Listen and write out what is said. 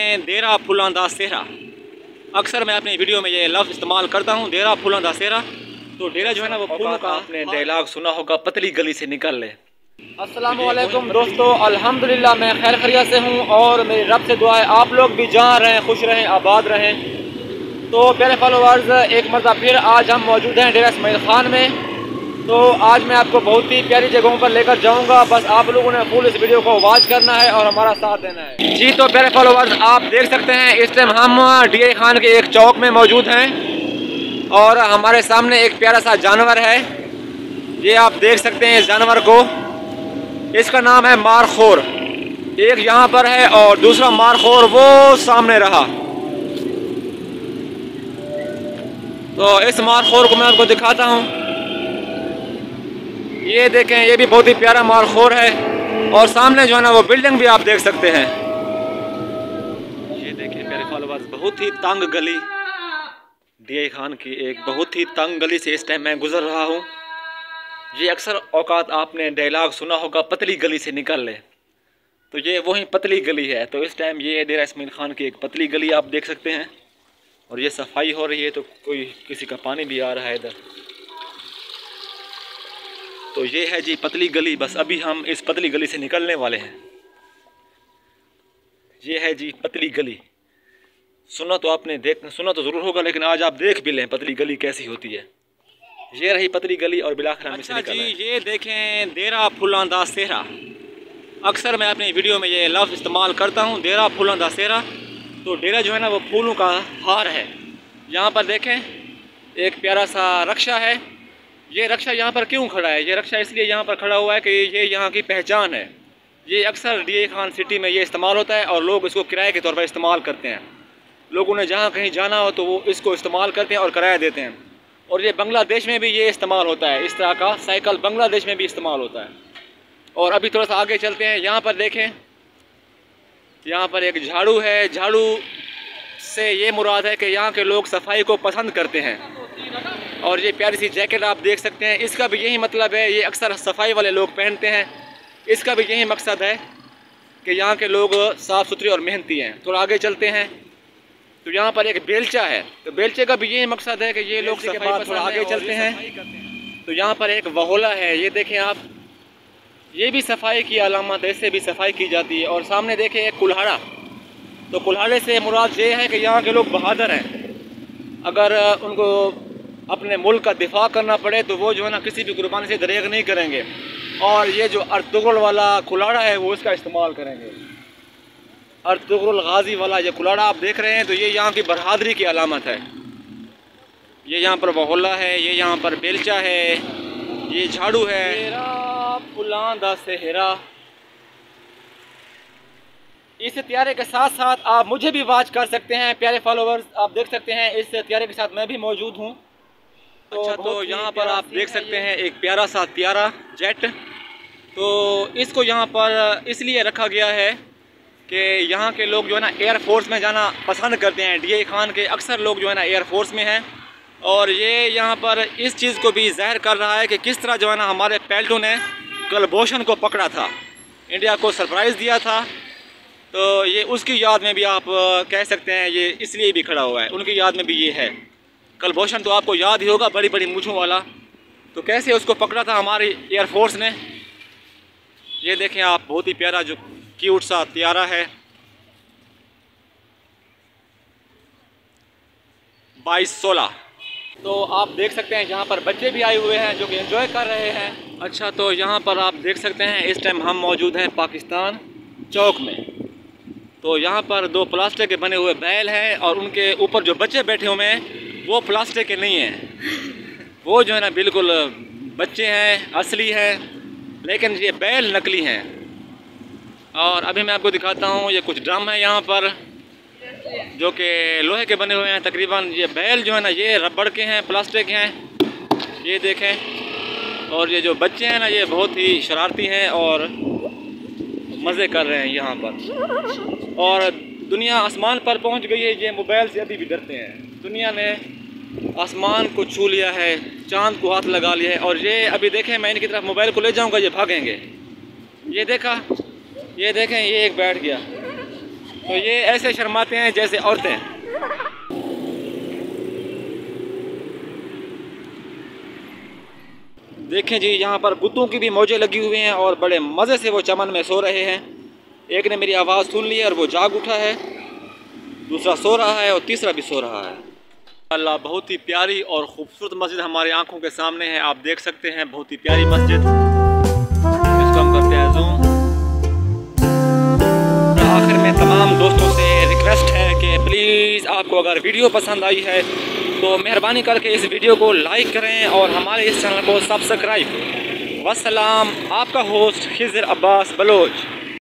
देरा फुलांदा सेहरा। अक्सर मैं अपनी वीडियो में ये लफ्ज़ इस्तेमाल करता हूँ, देरा फुलांदा सेहरा। तो डेरा जो है ना वो फूलों का आपने डायलॉग सुना होगा, पतली गली से निकल ले। अस्सलामुअलैकुम दोस्तों, अल्हम्दुलिल्लाह मैं खैर खैरियत से हूँ और मेरी रब से दुआ है आप लोग भी जहाँ रहें खुश रहें आबाद रहें। तो प्यारे फॉलोअर्स, एक मरतबा फिर आज हम मौजूद हैं डेरा इस्माइल खान में। तो आज मैं आपको बहुत ही प्यारी जगहों पर लेकर जाऊंगा, बस आप लोगों ने फुल इस वीडियो को वॉच करना है और हमारा साथ देना है जी। तो प्यारे फॉलोअर्स, आप देख सकते हैं इस टाइम हम DI खान के एक चौक में मौजूद हैं और हमारे सामने एक प्यारा सा जानवर है। ये आप देख सकते हैं इस जानवर को, इसका नाम है मारखोर। एक यहाँ पर है और दूसरा मारखोर वो सामने रहा। तो इस मारखोर को मैं आपको दिखाता हूँ। ये देखें, ये भी बहुत ही प्यारा मारखोर है और सामने जो है ना वो बिल्डिंग भी आप देख सकते हैं। ये देखें प्यारे फॉलोअर्स, बहुत ही तंग गली, DI खान की एक बहुत ही तंग गली से इस टाइम मैं गुजर रहा हूँ। ये अक्सर औकात आपने डायलॉग सुना होगा, पतली गली से निकल ले। तो ये वही पतली गली है। तो इस टाइम ये डेरा इस्माइल खान की एक पतली गली आप देख सकते हैं और ये सफाई हो रही है। तो कोई किसी का पानी भी आ रहा है इधर। तो ये है जी पतली गली, बस अभी हम इस पतली गली से निकलने वाले हैं। ये है जी पतली गली। सुना तो ज़रूर होगा, लेकिन आज आप देख भी लें पतली गली कैसी होती है। ये रही पतली गली और बिलाखिर हम इसे निकल जी। ये देखें, देरा फुलांदा सेहरा। अक्सर मैं अपनी वीडियो में ये लफ्ज़ इस्तेमाल करता हूँ, देरा फुलांदा सेहरा। तो डेरा जो है ना वो फूलों का हार है। यहाँ पर देखें एक प्यारा सा रक्षा है। ये रक्षा यहाँ पर क्यों खड़ा है? ये रक्षा इसलिए यहाँ पर खड़ा हुआ है कि ये यहाँ की पहचान है। ये अक्सर DI खान सिटी में ये इस्तेमाल होता है और लोग इसको किराए के तौर पर इस्तेमाल करते हैं। लोगों ने जहाँ कहीं जाना हो तो वो इसको इस्तेमाल करते हैं और किराया देते हैं। और ये बांग्लादेश में भी ये इस्तेमाल होता है, इस तरह का साइकिल बांग्लादेश में भी इस्तेमाल होता है। और अभी थोड़ा सा आगे चलते हैं। यहाँ पर देखें, यहाँ पर एक झाड़ू है। झाड़ू से ये मुराद है कि यहाँ के लोग सफाई को पसंद करते हैं। और ये प्यारी सी जैकेट आप देख सकते हैं, इसका भी यही मतलब है। ये अक्सर सफाई वाले लोग पहनते हैं। इसका भी यही मकसद है कि यहाँ के लोग साफ़ सुथरे और मेहनती हैं। थोड़ा आगे चलते हैं तो यहाँ पर एक बेलचा है। तो बेलचे का भी यही मकसद है कि ये लोग सफाई पसंद हैं। आगे चलते हैं तो यहाँ पर एक वहोला है। ये देखें आप, ये भी सफाई की अलामत है, इससे भी सफाई की जाती है। और सामने देखें एक कुल्हाड़ा। तो कुल्हाड़े से मुराद ये है कि यहाँ के लोग बहादुर हैं। अगर उनको अपने मुल्क का दिफा करना पड़े तो वो जो है ना किसी भी कुर्बानी से दरेग नहीं करेंगे। और ये जो अर्तुगरुल वाला कुल्हाड़ा है वो इसका इस्तेमाल करेंगे। अर्तुगरुल गाजी वाला ये कुल्हाड़ा आप देख रहे हैं, तो ये यहाँ की बहादुरी की अलामत है। ये यहाँ पर वहोला है, ये यहाँ पर बेलचा है, ये झाड़ू है। देरा फुलांदा सेहरा। इस त्यारे के साथ साथ आप मुझे भी वॉच कर सकते हैं प्यारे फॉलोअर्स। आप देख सकते हैं इस त्यारे के साथ मैं भी मौजूद हूँ। तो यहाँ पर आप देख सकते हैं एक प्यारा सा त्यारा जेट। तो इसको यहाँ पर इसलिए रखा गया है कि यहाँ के लोग जो है ना एयरफोर्स में जाना पसंद करते हैं। DI खान के अक्सर लोग जो है ना एयरफोर्स में हैं। और ये यहाँ पर इस चीज़ को भी ज़ाहिर कर रहा है कि किस तरह जो है ना हमारे पेल्टू ने कुलभूषण को पकड़ा था, इंडिया को सरप्राइज़ दिया था। तो ये उसकी याद में भी आप कह सकते हैं ये इसलिए भी खड़ा हुआ है, उनकी याद में भी ये है। कुलभूषण तो आपको याद ही होगा, बड़ी बड़ी मूँछों वाला। तो कैसे उसको पकड़ा था हमारी एयरफोर्स ने। ये देखें आप, बहुत ही प्यारा जो क्यूट सा त्यारा है। 2216। तो आप देख सकते हैं यहाँ पर बच्चे भी आए हुए हैं जो कि एंजॉय कर रहे हैं। अच्छा, तो यहाँ पर आप देख सकते हैं इस टाइम हम मौजूद हैं पाकिस्तान चौक में। तो यहाँ पर दो प्लास्टिक के बने हुए बैल हैं और उनके ऊपर जो बच्चे बैठे हुए हैं वो प्लास्टिक के नहीं हैं। वो जो है ना बिल्कुल बच्चे हैं, असली हैं, लेकिन ये बैल नकली हैं। और अभी मैं आपको दिखाता हूँ, ये कुछ ड्रम है यहाँ पर जो कि लोहे के बने हुए हैं तकरीबन। ये बैल जो है ना ये रबड़ के हैं, प्लास्टिक हैं, ये देखें। और ये जो बच्चे हैं ना ये बहुत ही शरारती हैं और मज़े कर रहे हैं यहाँ पर। और दुनिया आसमान पर पहुँच गई है, ये मोबाइल से अभी भी डरते हैं। दुनिया ने आसमान को छू लिया है, चांद को हाथ लगा लिया है। और ये अभी देखें, मैं इनकी तरफ मोबाइल को ले जाऊँगा, ये भागेंगे। ये देखा, ये देखें, ये एक बैठ गया। तो ये ऐसे शर्माते हैं जैसे औरतें। देखें जी, यहाँ पर कुत्तों की भी मौजें लगी हुई हैं और बड़े मज़े से वो चमन में सो रहे हैं। एक ने मेरी आवाज़ सुन ली है और वो जाग उठा है, दूसरा सो रहा है और तीसरा भी सो रहा है। अल्लाह, बहुत ही प्यारी और ख़ूबसूरत मस्जिद हमारी आंखों के सामने है। आप देख सकते हैं, बहुत ही प्यारी मस्जिद। इसको हम करते हैं जूम। आखिर में तमाम दोस्तों से रिक्वेस्ट है कि प्लीज़ आपको अगर वीडियो पसंद आई है तो मेहरबानी करके इस वीडियो को लाइक करें और हमारे इस चैनल को सब्सक्राइब करें। वस्सलाम, आपका होस्ट खिज़र अब्बास बलोच।